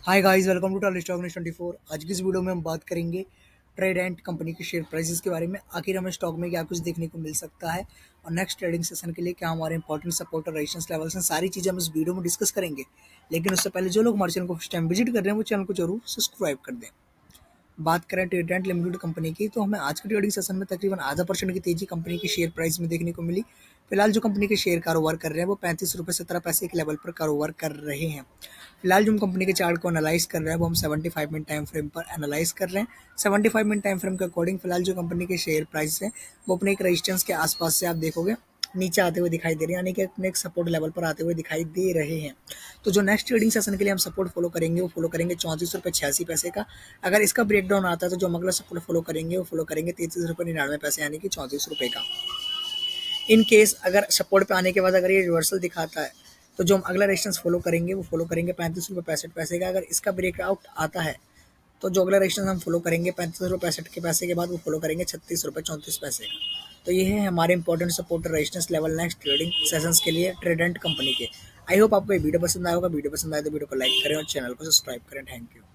Hi guys, welcome to Tally stock news 24। आज की इस वीडियो में हम बात करेंगे ट्रेडेंट कंपनी के शेयर प्राइसेस के बारे में। आखिर हमें स्टॉक में क्या कुछ देखने को मिल सकता है और नेक्स्ट ट्रेडिंग सेशन के लिए क्या हमारे इंपॉर्टेंट सपोर्ट और रेजिस्टेंस लेवल्स हैं, सारी चीज़ें हम इस वीडियो में डिस्कस करेंगे। लेकिन उससे पहले जो लोग हमारे चैनल को फर्स्ट टाइम विजिट कर रहे हैं वो चैनल को जरूर सब्सक्राइब कर दें। बात करें ट्रेडेंट लिमिटेड कंपनी की, तो हमें आज के ट्रेडिंग सेशन में तकरीबन ½ % की तेजी कंपनी के शेयर प्राइस में देखने को मिली। फिलहाल जो कंपनी के शेयर कारोबार कर रहे हैं वो 35 रुपये 17 पैसे के लेवल पर कारोबार कर रहे हैं। फिलहाल जो हम कंपनी के चार्ट को एनालाइज कर रहे हैं वो हम 75 मिनट टाइम फ्रेम पर एनालाइज कर रहे हैं। 75 मिनट टाइम फ्रेम के अकॉर्डिंग फिलहाल जो कंपनी के शेयर प्राइस है वो अपने एक रेजिस्टेंस के आसपास से आप देखोगे नीचे आते हुए दिखाई दे रहे हैं, यानी कि अपने एक सपोर्ट लेवल पर आते हुए दिखाई दे रहे हैं। तो जो नेक्स्ट ट्रेडिंग सेशन के लिए हम सपोर्ट फॉलो करेंगे वो फॉलो करेंगे 34 रुपये 86 पैसे का। अगर इसका ब्रेकडाउन आता है तो जो हम अगला सपोर्ट फॉलो करेंगे वो फॉलो करेंगे 33 रुपये 99 पैसे, यानी कि 34 रुपये का। इन केस अगर सपोर्ट पे आने के बाद अगर ये रिवर्सल दिखाता है तो जो हम अगला रेजिस्टेंस फॉलो करेंगे वो फॉलो करेंगे 35 रुपये 65 पैसे का। अगर इसका ब्रेकआउट आता है तो जो अगला रेजिस्टेंस हम फॉलो करेंगे 35 रुपये 65 के पैसे के बाद वो फॉलो करेंगे 36 रुपये 34 पैसे का। तो ये है हमारे important support resistance level next trading sessions के लिए ट्रेडेंट कंपनी के। आई होप आपको ये वीडियो पसंद आया होगा। वीडियो पसंद आए तो वीडियो को लाइक करें और चैनल को सब्सक्राइब करें। Thank you.